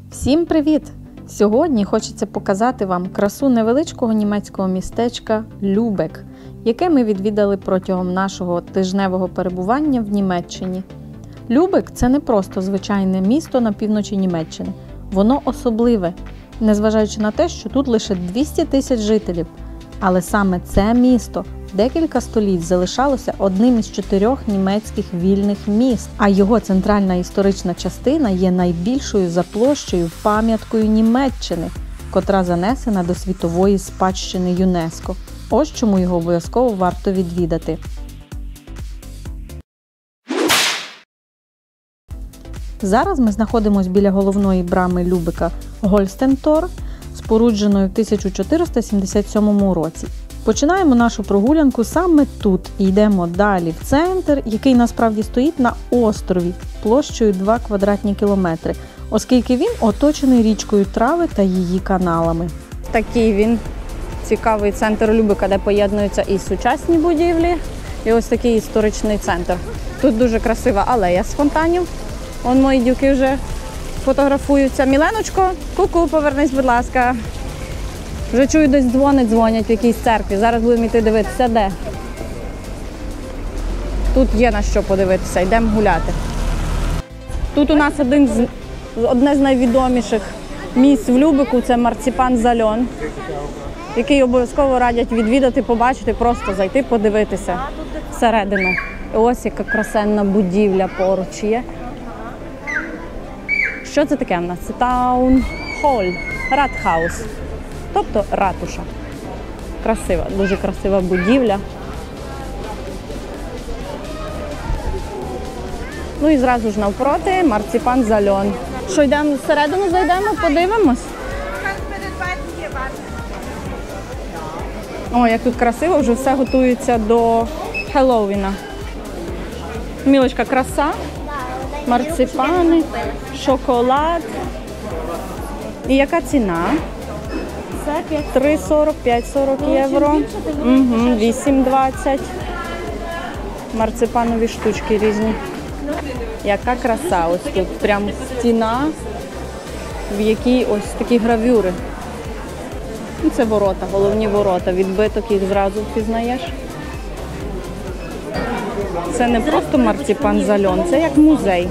Всім привіт! Сьогодні хочеться показати вам красу невеличкого німецького містечка Любек, яке ми відвідали протягом нашого тижневого перебування в Німеччині. Любек – це не просто звичайне місто на півночі Німеччини. Воно особливе, незважаючи на те, що тут лише 200 тисяч жителів. Але саме це місто декілька століть залишалося одним із 4 німецьких вільних міст, а його центральна історична частина є найбільшою за площею пам'яткою Німеччини, котра занесена до світової спадщини ЮНЕСКО. Ось чому його обов'язково варто відвідати. Зараз ми знаходимося біля головної брами Любека Гольстентор, спорудженої в 1477 році. Починаємо нашу прогулянку саме тут і йдемо далі в центр, який насправді стоїть на острові площею 2 квадратні кілометри, оскільки він оточений річкою Трави та її каналами. Такий він цікавий центр Любека, де поєднуються і сучасні будівлі, і ось такий історичний центр. Тут дуже красива алея з фонтанів. Вон мої дівки вже фотографуються. Міленочко, ку-ку, повернись, будь ласка. Вже чую, десь дзвонять в якійсь церкві. Зараз будемо йти дивитися, де. Тут є на що подивитися, йдемо гуляти. Тут у нас одне з найвідоміших місць в Любеку – це марципан Зальон, який обов'язково радять відвідати, побачити, просто зайти, подивитися всередину. І ось яка красенна будівля поруч є. Що це таке в нас? Це таун-холл, Ратхаус. Тобто ратуша. Красива, дуже красива будівля. Ну і зразу ж навпроти марципан Зальон. Що, йдемо всередину, зайдемо, подивимось? О, як тут красиво, вже все готується до Хеллоуіна. Мілочка, краса, марципани, шоколад. І яка ціна? 3,40, 5,40 євро, 8,20. Марципанові штучки різні. Яка краса ось тут. Прям стіна, в якій ось такі гравюри. Це ворота, головні ворота. Відбиток їх зразу впізнаєш. Це не просто марципан Зальон, це як музей.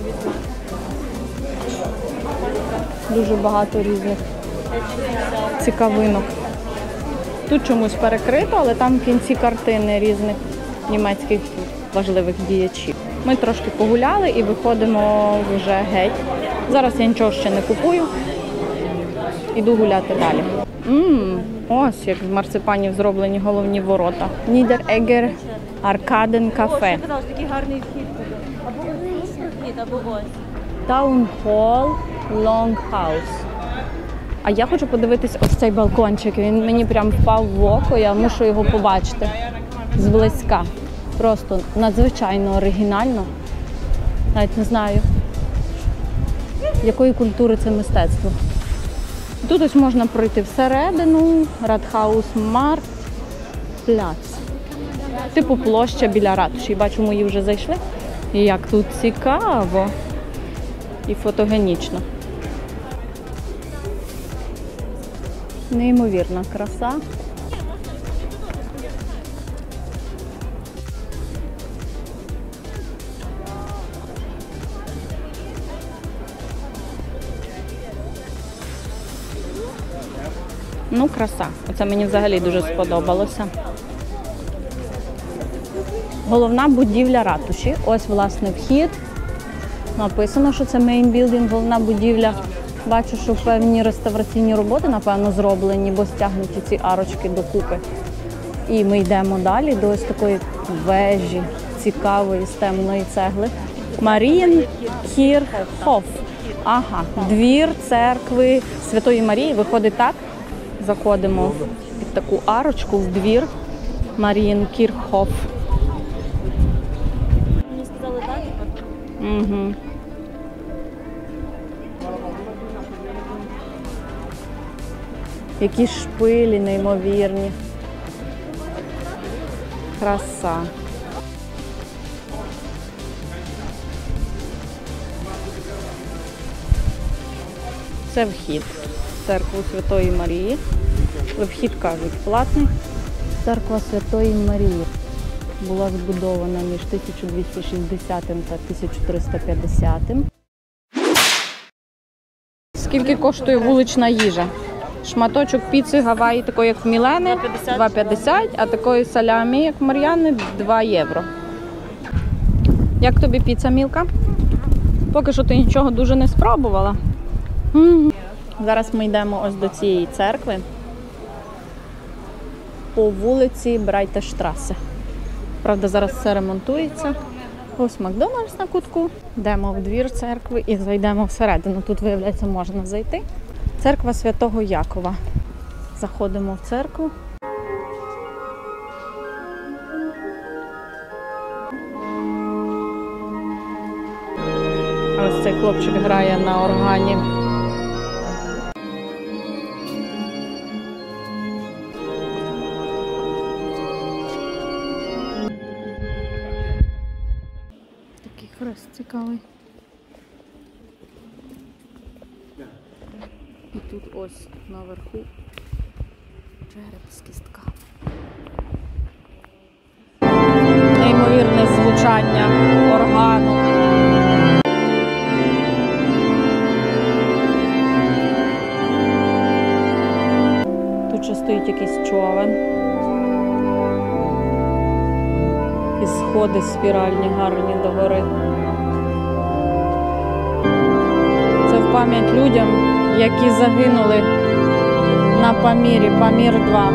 Дуже багато різних цікавинок. Тут чомусь перекрито, але там в кінці картини різних німецьких важливих діячів. Ми трошки погуляли і виходимо вже геть. Зараз я нічого ще не купую. Іду гуляти далі. Ось як в марципанів зроблені головні ворота. Нідер-Егер Аркаден кафе. Таун-холл Лонгхаус. А я хочу подивитись ось цей балкончик. Він мені прям впав в око, я мушу його побачити зблизька. Просто надзвичайно оригінально. Навіть не знаю, якої культури це мистецтво. Тут ось можна пройти всередину, Ратхаус Марктпляц. Типу площа біля ратуші. Бачу, мої вже зайшли. І як тут цікаво і фотогенічно. Неймовірна краса. Ну, краса. Оце мені взагалі дуже сподобалося. Головна будівля ратуші. Ось, власне, вхід. Написано, що це main building, головна будівля. Бачу, що певні реставраційні роботи, напевно, зроблені, бо стягнуті ці арочки докупи. І ми йдемо далі до ось такої вежі, цікавої, з темної цегли. Марієнкірхоф. Ага, двір церкви Святої Марії. Виходить так. Заходимо під таку арочку в двір Марієнкірхоф. Мені сказали дати? Угу. Які шпилі неймовірні. Краса. Це вхід в церкву Святої Марії. Вхід, кажуть, платний. Церква Святої Марії була збудована між 1260 та 1350. Скільки коштує вулична їжа? Шматочок піци Гаваї, такої як в Мілени, 2,50, а такої салямі, як в Мар'яни, 2 євро. Як тобі піца, Мілка? Поки що ти нічого дуже не спробувала. Зараз ми йдемо ось до цієї церкви по вулиці Брайтештрассе. Правда, зараз все ремонтується. Ось Макдональдс на кутку. Йдемо в двір церкви і зайдемо всередину. Тут, виявляється, можна зайти. Церква Святого Якова. Заходимо в церкву. Ось цей хлопчик грає на органі. Такий хрест цікавий. І тут ось наверху череп з кістками. Неймовірне звучання органу. Тут ще стоїть якийсь човен. І сходи спіральні гарні догори. Це в пам'ять людям, які загинули на Памірі, Памір-2.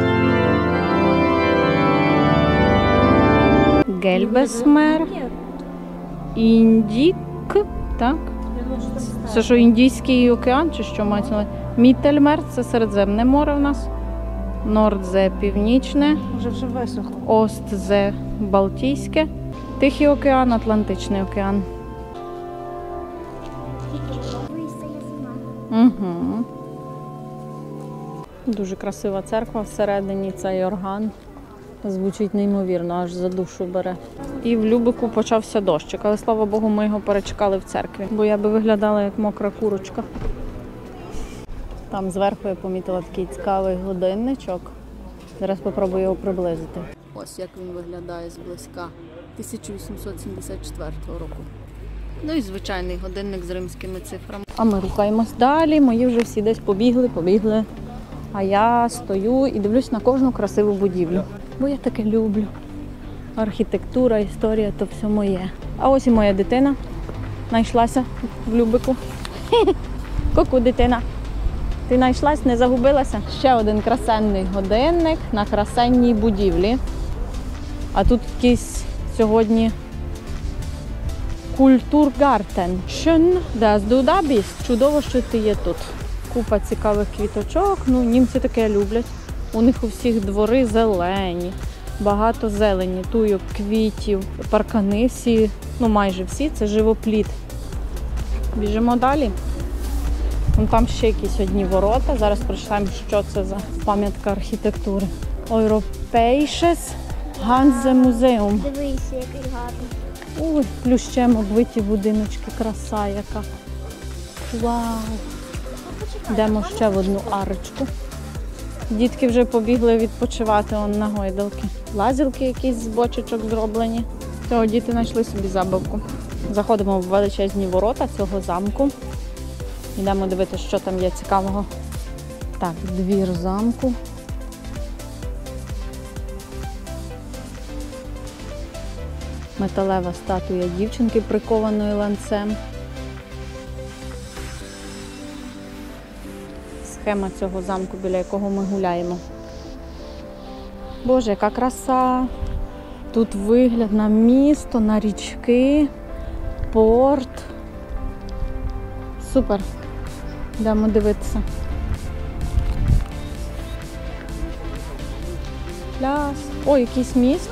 Гельбесмер, Індік, так? Це що, Індійський океан чи що мається на увазі? Міттельмер – це Середземне море у нас. Нордзе – Північне. Вже висохло. Остзе – Балтійське. Тихий океан, Атлантичний океан. Угу. Дуже красива церква всередині, цей орган. Звучить неймовірно, аж за душу бере. І в Любеку почався дощик, але, слава Богу, ми його перечекали в церкві, бо я би виглядала як мокра курочка. Там зверху я помітила такий цікавий годинничок. Зараз спробую його приблизити. Ось як він виглядає зблизька. 1874 року. Ну і звичайний годинник з римськими цифрами. А ми рухаємось далі, мої вже всі десь побігли. А я стою і дивлюсь на кожну красиву будівлю. Бо я таке люблю. Архітектура, історія – то все моє. А ось і моя дитина знайшлася в Любеку. Ку-ку, дитина. Ти знайшлась, не загубилася? Ще один красенний годинник на красенній будівлі. А тут якийсь сьогодні Культургартен. Schön, dass du da bist. Чудово, що ти є тут. Купа цікавих квіточок. Ну, німці таке люблять. У них у всіх двори зелені. Багато зелені, туйок, квітів, паркани всі, ну майже всі, це живопліт. Біжимо далі. Вон там ще якісь одні ворота. Зараз прочитаємо, що це за пам'ятка архітектури. Europäisches Hanse-Museum. Дивись, який гарний. Ой, плющем оббиті будиночки, краса яка. Вау! Йдемо ще в одну арочку. Дітки вже побігли відпочивати он на гойдалки. Лазілки якісь з бочечок зроблені. Цього діти знайшли собі забавку. Заходимо в величезні ворота цього замку. Йдемо дивитися, що там є цікавого. Так, двір замку. Металева статуя дівчинки, прикованої ланцем. Схема цього замку, біля якого ми гуляємо. Боже, яка краса! Тут вигляд на місто, на річки, порт. Супер! Йдемо дивитися. Пляс. Ой, якийсь міст.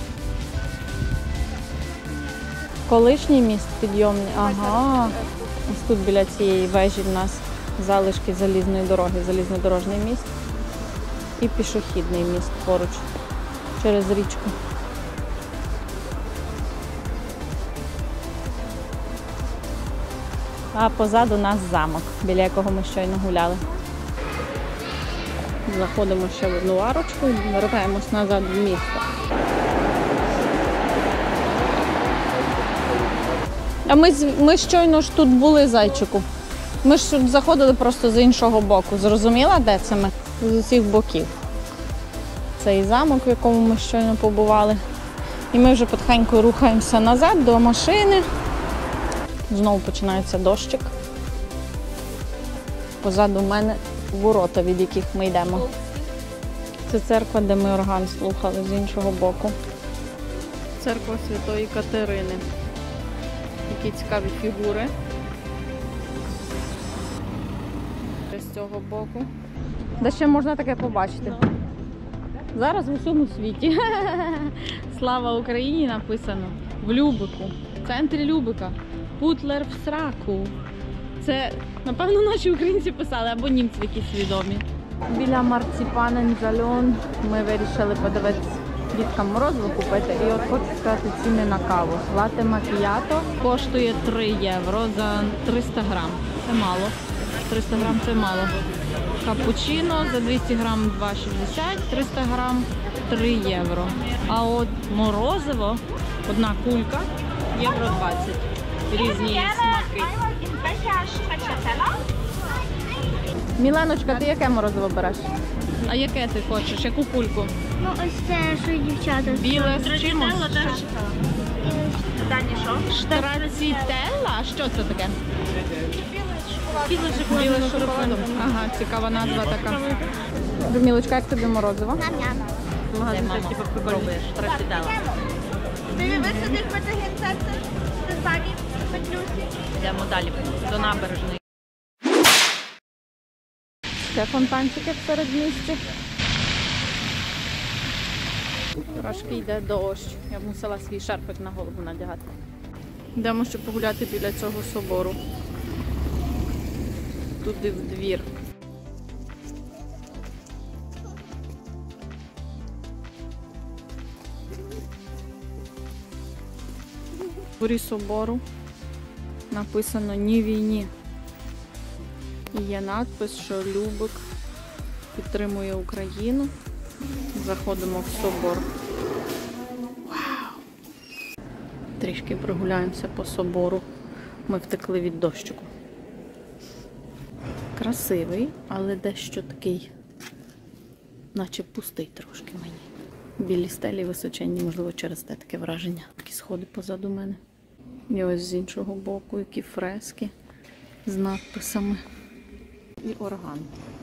Колишній міст підйомний. Ага. Ось тут біля цієї вежі в нас залишки залізної дороги, залізнодорожний міст і пішохідний міст поруч через річку. А позаду нас замок, біля якого ми щойно гуляли. Заходимо ще в одну арочку і вертаємось назад в місто. А ми щойно ж тут були, зайчику. Ми ж тут заходили просто з іншого боку. Зрозуміла, де це ми? З усіх боків. Цей замок, в якому ми щойно побували. І ми вже потихеньку рухаємося назад до машини. Знову починається дощик. Позаду мене ворота, від яких ми йдемо. Це церква, де ми орган слухали з іншого боку. Церква Святої Катерини. Які цікаві фігури. З цього боку. Де ще можна таке побачити? Зараз в усьому світі. Слава Україні написано. В Любику. В центрі Любика. Путлер в сраку. Це, напевно, наші українці писали, або німці якісь відомі. Біля марципанен зальон ми вирішили подивитися діткам морозиво купити. І от хочу сказати ціни на каву. Лате макіято коштує 3 євро за 300 грам. Це мало. 300 грам це мало. Капучино за 200 грам 2,60, 300 грам 3 євро. А от морозиво, одна кулька, євро 20. Різні смаки. Міленочка, ти яке морозиво береш? А яке ти хочеш? Яку кульку? Ну, ось це, що й дівчата. Біле з чимось? Штрацітелла? А що це таке? Біле з шоколадом. Ага, цікава назва така. Мілочка, як тобі морозиво? Ням-ням. Магазин теж типу прикольний. Штрацітелла. Ти висадиш фотогенця з пані Петлюсі. Йдемо далі, до набережної. Це фонтанчики в середмісті. Трошки йде дощ. Я б мусила свій шарфик на голову надягати. Йдемо ще погуляти біля цього собору. Туди в двір. В дворі собору написано «Ні війні». І є надпис, що Любик підтримує Україну. Заходимо в собор. Вау! Трішки прогуляємося по собору. Ми втекли від дощику. Красивий, але дещо такий, наче пустий трошки мені. Білі стелі височенні, можливо, через те таке враження. Такі сходи позаду мене. І ось з іншого боку, які фрески з надписами. І орган.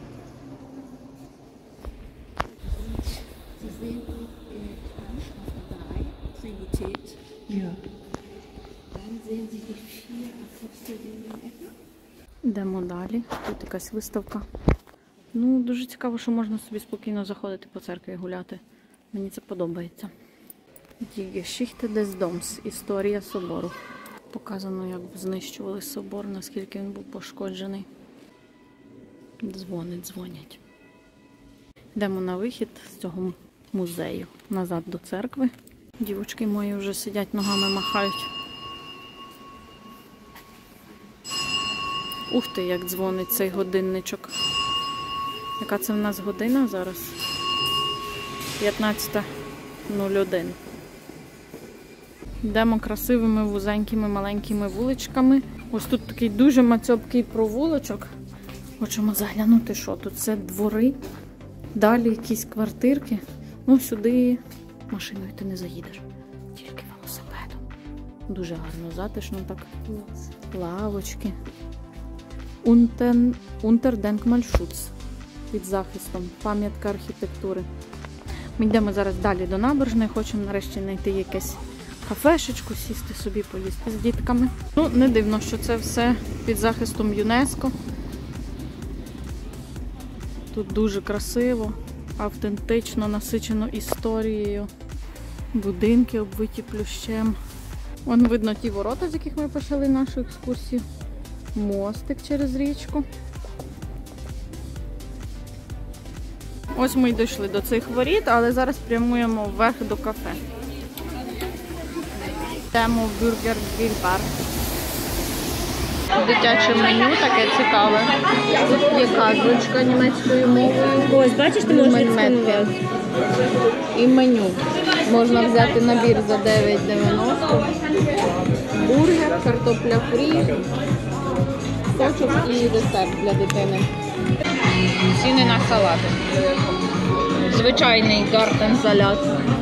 Йдемо далі. Тут якась виставка. Ну, дуже цікаво, що можна собі спокійно заходити по церкві і гуляти. Мені це подобається. Die Geschichte des Doms. Історія собору. Показано, як знищували собор, наскільки він був пошкоджений. Дзвонять. Йдемо на вихід з цього музею. Назад до церкви. Дівочки мої вже сидять, ногами махають. Ух ти, як дзвонить цей годинничок. Яка це в нас година зараз? 15:01. Йдемо красивими, вузенькими, маленькими вуличками. Ось тут такий дуже мацьопкий провулочок. Хочемо заглянути, що тут. Це двори. Далі якісь квартирки. Ну, сюди машиною ти не заїдеш. Тільки велосипедом. Дуже гарно, затишно так. Лавочки. Unterdenkmalschutz. Під захистом. Пам'ятка архітектури. Ми йдемо зараз далі до набережної. Хочемо нарешті знайти якесь кафешечку, сісти собі, поїсти з дітками. Ну, не дивно, що це все під захистом ЮНЕСКО. Тут дуже красиво, автентично, насичено історією. Будинки обвиті плющем. Вон видно ті ворота, з яких ми почали нашу екскурсію. Мостик через річку. Ось ми й дійшли до цих воріт, але зараз прямуємо вверх до кафе. Йдемо в Бургер Гриль Бар. дитяче меню, таке цікаве. Тут є казочка німецькою мовою. Ось, бачиш, ти можеш відсканувати. І меню. Можна взяти набір за 9,90. Бургер, картопля фрі, сочок і десерт для дитини. Ціни на салати. Звичайний гартен-салат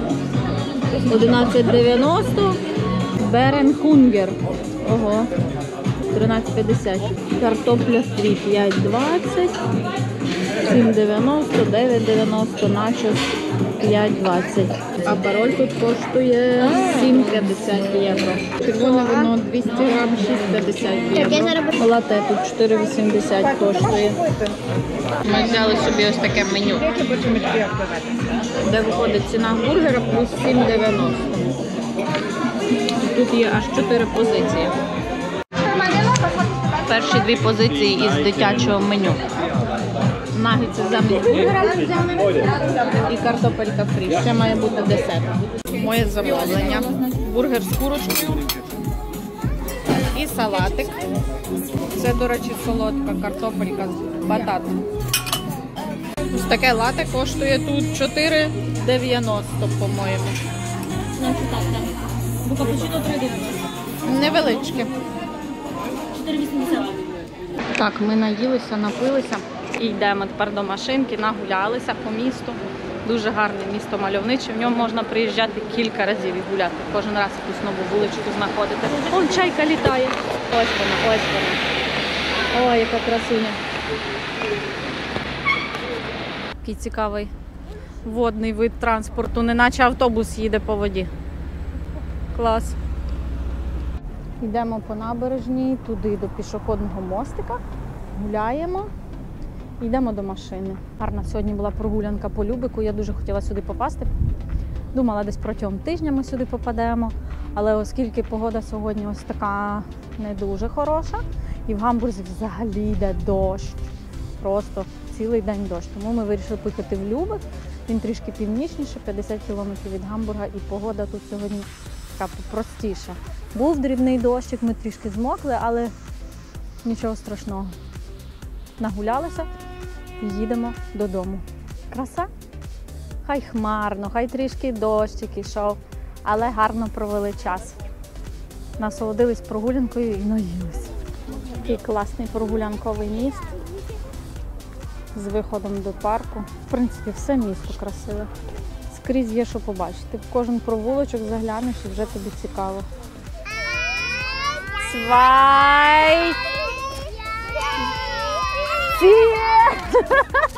11,90. Беренхунгер. Ого. 13,50. Картопля фрі 5,20. 7,90, 9,90, начос 5,20. А пароль тут коштує 7,50 євро. Червоне вино 200 грам 6,50 євро. Лате тут 4,80 коштує. Ми взяли собі ось таке меню, де виходить ціна бургера плюс 7,90. Тут є аж 4 позиції. Перші 2 позиції із дитячого меню. Нагетси замість бургера і картопелька фрі. Ще має бути десерт. Моє замовлення. Бургер з курочкою і салатик. Це, до речі, солодка картопелька з бататом. Ось таке лате коштує тут 4,90, по-моєму. Бо капучино 3,90. Невеличке. 4,80. Так, ми наїлися, напилися і йдемо тепер до машинки, нагулялися по місту. Дуже гарне місто, мальовниче. В ньому можна приїжджати кілька разів і гуляти. Кожен раз якусь нову вуличку знаходити. Вон чайка літає. Ось вона, ось вона. Ой, яка красуня. Такий цікавий водний вид транспорту, неначе автобус їде по воді. Клас. Йдемо по набережній, туди до пішохідного мостика, гуляємо і йдемо до машини. Гарна сьогодні була прогулянка по Любеку, я дуже хотіла сюди попасти. Думала, десь протягом тижня ми сюди попадемо, але оскільки погода сьогодні ось така не дуже хороша, і в Гамбурзі взагалі йде дощ, просто цілий день дощ. Тому ми вирішили поїхати в Любек, він трішки північніше, 50 кілометрів від Гамбурга, і погода тут сьогодні така простіша. Був дрібний дощик, ми трішки змокли, але нічого страшного. Нагулялися і їдемо додому. Краса? Хай хмарно, хай трішки дощик ішов, але гарно провели час. Насолодились прогулянкою і наїлися. Такий класний прогулянковий міст з виходом до парку. В принципі, все місто красиве. Скрізь є, що побачити. В кожен провулочок заглянеш і вже тобі цікаво. Свай! Ці!